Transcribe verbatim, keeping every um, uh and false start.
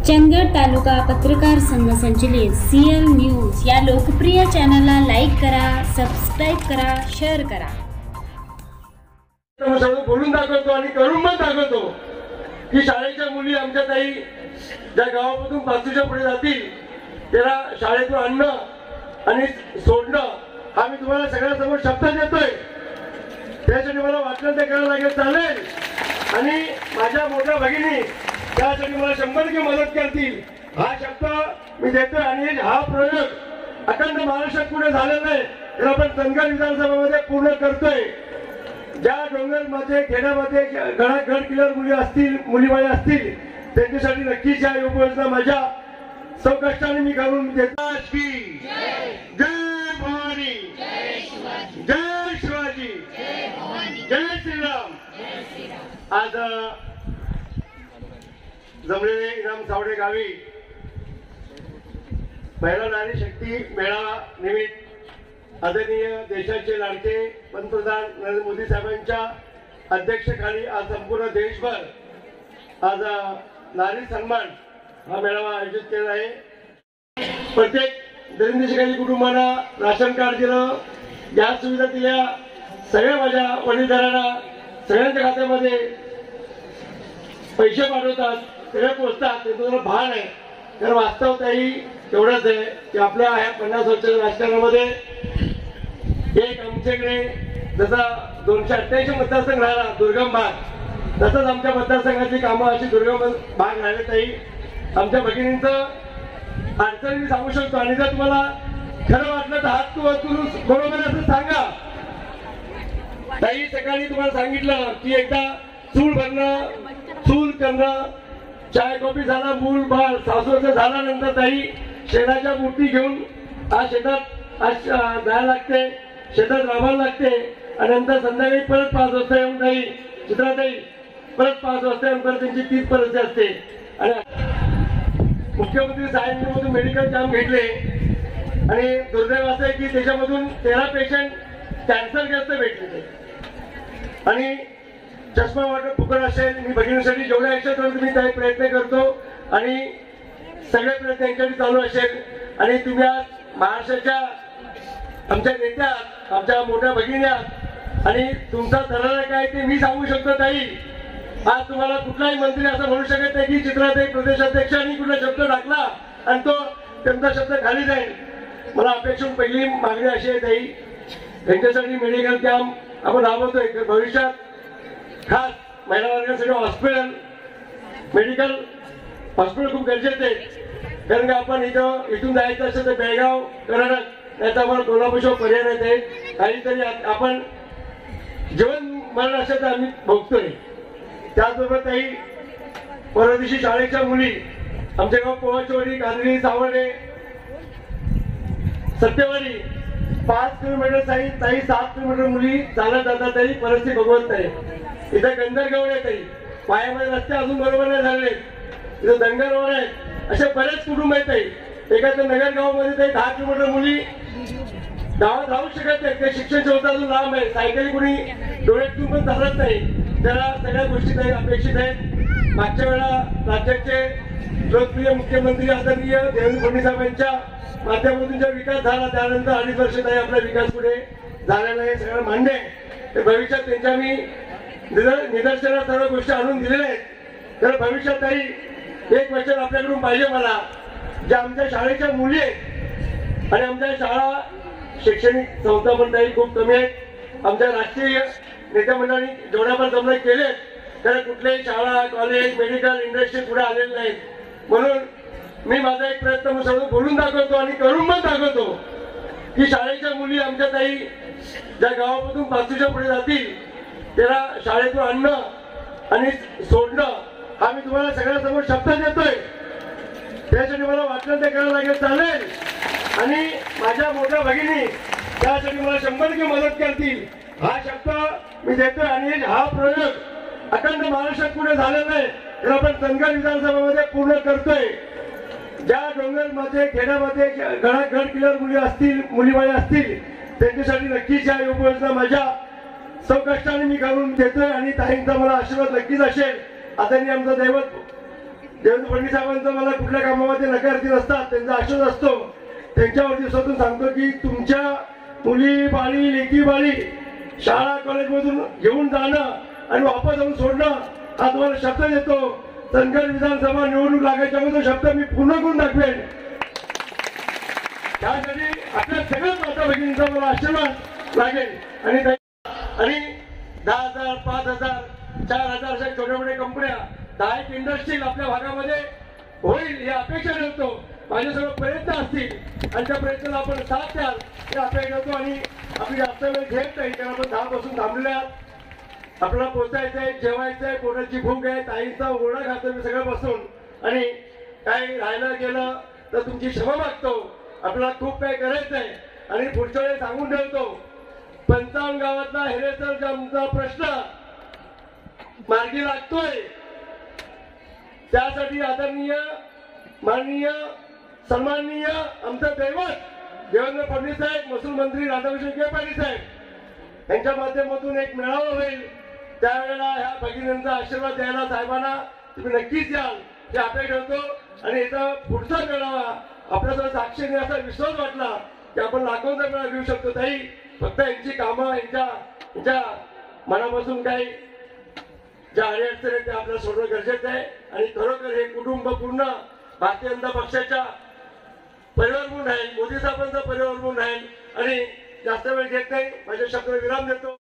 चंदगड तालुका पत्रकार संघ संचलित सीएल न्यूज या लोकप्रिय चॅनलला लाईक करा, सबस्क्राइब करा, शेअर करा. बोलून दाखवतो आणि करून पण दाखवतो की शाळेच्या मुली आमच्या ताई ज्या गावापासून पाचवीच्या पुढे जातील त्याला शाळेतून आणणं आणि सोडणं हा मी तुम्हाला सगळ्यांसमोर शब्द देतोय. त्यासाठी मला वाटलं ते करायला लागेल चालेल. आणि माझ्या मोठ्या भगिनी त्यासाठी मला शंभर टक्के मदत करतील हा शब्द मी देतोय. आणि हा प्रयोग अखंड महाराष्ट्रात पुढे झालेला आहे तर आपण चंदगड विधानसभामध्ये पूर्ण करतोय. ज्या डोंगरमध्ये खेड्यामध्ये गड किल्ल्यावर मुली असतील मुलीबाई असतील त्यांच्यासाठी नक्कीच या योजना माझ्या सौकष्टाने मी करून देतो. जय भवानी, जय शिवाजी, जय श्रीराम. आज जमलेले इनाम सावडे गावी महिला नारी शक्ती मेळावा निमित्त आदरणीय देशाचे लाडके पंतप्रधान नरेंद्र मोदी साहेबांच्या अध्यक्षतेखाली आज संपूर्ण देशभर आज नारी सन्मान हा मेळावा आयोजित केला आहे. प्रत्येक दरिद्र कुटुंबाला राशन कार्ड दिलं, गॅस सुविधा दिल्या, सगळ्या माझ्या वडीलधाऱ्यांना सगळ्यांच्या खात्यामध्ये पैसे पाठवतात, सगळे पोचतात. ते तुम्हाला भान आहे कारण वास्तवताही एवढंच आहे की आपल्या ह्या पन्नास वर्षाच्या राजकारणामध्ये एक आमच्याकडे जसा दोनशे अठ्ठ्याऐंशी मतदारसंघ राहिला दुर्गम भाग तसंच आमच्या मतदारसंघाची कामं अशी दुर्गम भाग राहिले. ताई आमच्या भगिनींचं अडचणी मी सांगू शकतो आणि जर तुम्हाला खरं वाटलं तर हात वरून बरोबर असं सांगा. ताई सकाळी तुम्हाला सांगितलं की एकदा चूल भरणं चूल करणं चाय कॉफी झाला मूल बाळ सासूचं झाल्यानंतर ताई शेणाच्या मूर्ती घेऊन आज शेतात आज जायला लागते, शेतात राबायला लागते आणि नंतर संध्याकाळी परत पाच वाजता येऊन ताई चित्राताई परत पाच वाजता येऊन परत त्यांची तीच परिस्थिती असते. आणि मुख्यमंत्री साहेबांमधून मेडिकल कॅम्प घेतले आणि दुर्दैव असं आहे की त्याच्यामधून तेरा पेशंट कॅन्सरग्रस्त भेटले आणि चष्मा वाटप फुकट असेल. मी भगिनीसाठी जेवढ्या याच्यात मी काही प्रयत्न करतो आणि सगळे प्रयत्न त्यांच्यासाठी चालू असेल. आणि तुम्ही आज महाराष्ट्राच्या आमच्या नेत्या आमच्या मोठ्या भगिनी आहात आणि तुमचा दरारा काय ते मी सांगू शकतो. ताई आज तुम्हाला कुठलाही मंत्री असं म्हणू शकत नाही की चित्राताई प्रदेशाध्यक्षांनी कुठला शब्द टाकला आणि तो त्यांचा शब्द खाली जाईल. मला अपेक्षा पहिली मागणी अशी आहे ताई त्यांच्यासाठी मेडिकल कॅम्प आपण राबवतोय. भविष्यात खास महिला वर्गासाठी हॉस्पिटल मेडिकल हॉस्पिटल खूप गरजेचं आहे कारण का आपण इथं इथून जायचं असेल तर बेळगाव कर्नाटक याचा आम्हाला कोल्हापूरशिवाय पर्याय नाही आहे. काहीतरी आपण जीवन मरण असेल तर आम्ही भोगतोय. त्याचबरोबर काही परवा दिवशी शाळेच्या मुली आमच्या गाव पोवाचवाडी कांदळी सावडे सत्यवाडी पाच किलोमीटर ताई ताई सात किलोमीटर मुली चालत जातात. तरी परिस्थिती भगवंत आहे. इथं गंधरगवड आहे ताई पायामध्ये रस्ते अजून बरोबर नाही झाले. इथं दंगर रोड आहे. असे बरेच कुटुंब आहेत ताई. एखाद्या नगर गावामध्ये ताई दहा किलोमीटर मुली गावात राहू शकत नाही. ते शिक्षण क्षेत्र अजून लांब आहे. सायकली कुणी डोळ्यातून पण चालत नाही. त्याला सगळ्या गोष्टी ताई अपेक्षित आहेत. मागच्या वेळा राज्याचे लोकप्रिय मुख्यमंत्री आदरणीय देवेंद्र फडणवीस साहेबांच्या माध्यमातून जो विकास झाला त्यानंतर अडीच वर्ष ताई आपला विकास पुढे झालेला आहे सगळं मान्य आहे. भविष्यात त्यांच्या मी निदर्शनात सर्व गोष्टी आणून दिलेल्या आहेत. तर भविष्यात ताई एक वचन आपल्याकडून पाहिजे मला ज्या आमच्या शाळेच्या मुली आहेत आणि आमच्या शाळा शैक्षणिक संस्था पण ताई खूप कमी आहेत. आमच्या राष्ट्रीय नेत्या मंडळांनी जेवढ्या पण जमले केलेत तर कुठल्याही शाळा कॉलेज मेडिकल इंडस्ट्री पुढे आलेले नाहीत. म्हणून मी माझा एक प्रयत्न सर्व बोलून दाखवतो आणि करून पण दाखवतो की शाळेच्या मुली आमच्या ताई ज्या गावापासून पाचवीच्या पुढे जातील त्याला शाळेतून आणणं आणि सोडणं हा मी तुम्हाला सगळ्यांसमोर शब्द देतोय. त्यासाठी मला वाटलं ते करायला लागेल चालेल. आणि माझ्या मोठ्या भगिनी त्यासाठी मला शंभर टक्के मदत करतील हा शब्द मी देतोय. आणि हा प्रयोग अखंड महाराष्ट्रात पुढे झालेला आहे तर आपण चंदगड विधानसभामध्ये पूर्ण करतोय. ज्या डोंगरमध्ये खेड्यामध्ये गड किल्ल्यावर मुली असतील मुलीबाई असतील त्यांच्यासाठी नक्कीच या योजना माझ्या सौकष्टाने मी करून देतोय. आणि ताईंचा मला आशीर्वाद नक्कीच असेल. आदरणीय आमचं दैवत देवेंद्र फडणवीस साहेबांचं मला कुठल्या कामामध्ये नकारती नसतात, त्यांचा आश्वास असतो. त्यांच्यावरती स्वतःहून सांगतो की तुमच्या मुली बाळी लेकी बाळी शाळा कॉलेजमधून घेऊन जाणं आणि वापस आणून सोडणं हा तुम्हाला शब्द देतो. धनगर विधानसभा निवडणूक लागायच्या अगोदर शब्द मी पूर्ण करून दाखवेन. त्यासाठी आपल्या सगळ्याच माता भगिनींचा मला आशीर्वाद लागेल. आणि आणि दहा हजार पाच हजार चार हजार अशा छोट्या मोठ्या कंपन्या दहा एक इंडस्ट्री आपल्या भागामध्ये होईल ही अपेक्षा ठेवतो. माझे सगळे प्रयत्न असतील आणि त्या प्रयत्नाला आपण साथ द्याल हे अपेक्षा ठेवतो. आणि आपली जास्त वेळ घेत नाही कारण आपण दहा पासून थांबलेल्या आपल्याला पोचायचंय, जेवायचंय, पोटाची भूक आहे, ताईंचा ओरडा खातो मी सगळं बसून आणि काही राहिलं गेलं तर तुमची क्षमा मागतो. आपल्याला खूप काही करायचंय आणि पुढच्या वेळेस सांगून ठेवतो. पंचावन्न गावातला हेरेसर जामचा प्रश्न मार्गी लागतोय. त्यासाठी आदरणीय माननीय सन्माननीय आमचं दैवत देवेंद्र फडणवीस साहेब, महसूल मंत्री राधाकृष्ण विखे पाटील साहेब यांच्या माध्यमातून एक मेळावा होईल. त्यावेळेला ह्या भगिनींचा आशीर्वाद द्यायला साहेबांना तुम्ही नक्कीच याल हे अपेक्षा ठेवतो. आणि याचा पुढचा मेळावा आपल्यासोबत साक्षीने असा विश्वास वाटला की आपण लाखोंचा मेळावा घेऊ शकतो. ताई फक्त यांची कामं यांच्या यांच्या मनापासून काही ज्या अडचणी आहेत त्या आपल्याला सोडणं गरजेचं आहे. आणि खरोखर हे कुटुंब पूर्ण भारतीय जनता पक्षाच्या परिवार म्हणून राहील, मोदी साहेबांचा परिवार म्हणून राहील. आणि जास्त वेळ घेत नाही, माझ्या शब्दाला विराम देतो.